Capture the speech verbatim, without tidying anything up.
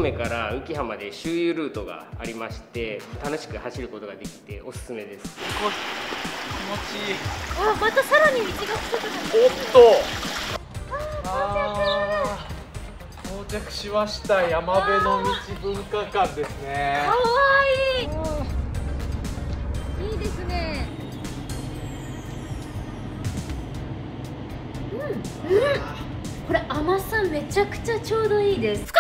梅から浮浜で周遊ルートがありまして、楽しく走ることができておすすめです。 気持ちいい。 あ、またさらに道が細くなって。 おっと。あー、到着しました。山辺の道文化館ですね。 かわいい。いいですね。うん、うん。これ甘さめちゃくちゃちょうどいいです。